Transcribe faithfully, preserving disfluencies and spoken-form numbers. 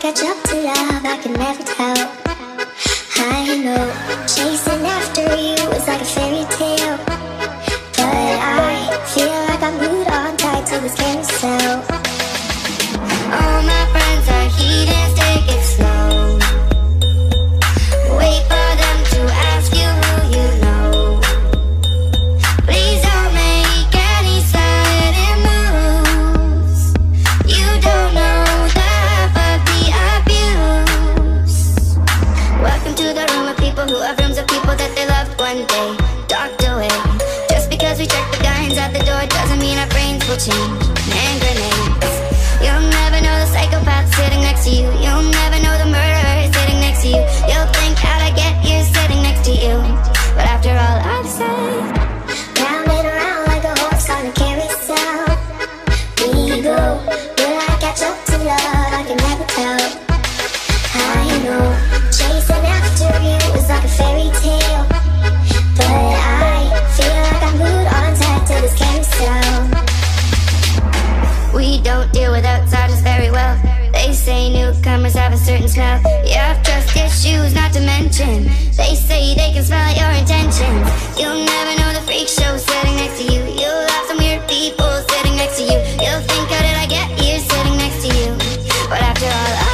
catch up to love, I can never tell. I know chasing after you is like a fairy tale, but I feel like I'm glued on tight to this carousel. All my friends are heathens, take it slow. Wait for them to ask you who you know. Please don't make any sudden moves. You don't know the half of the abuse. Welcome to the room of people who have rooms of people that they loved one day docked away. Just because we check the guns at the door doesn't mean our brains will change. Hand grenades. You'll never know the psychopath sitting next to you. You'll never know the murderer sitting next to you. You'll think how'd I get here sitting next to you. But after all I've said, round and around like a horse on a carousel, we go. Will I catch up to love? I can never tell. I know chasing after you is like a fairy tale, but I feel like I'm glued on tight to this carousel. we don't deal with outsiders very well. They say newcomers have a certain smell. You have trust issues, not to mention they say they can smell your intentions. You'll never know the freak show sitting next to you. You'll have some weird people sitting next to you. You'll think, how did I get here sitting next to you? But after all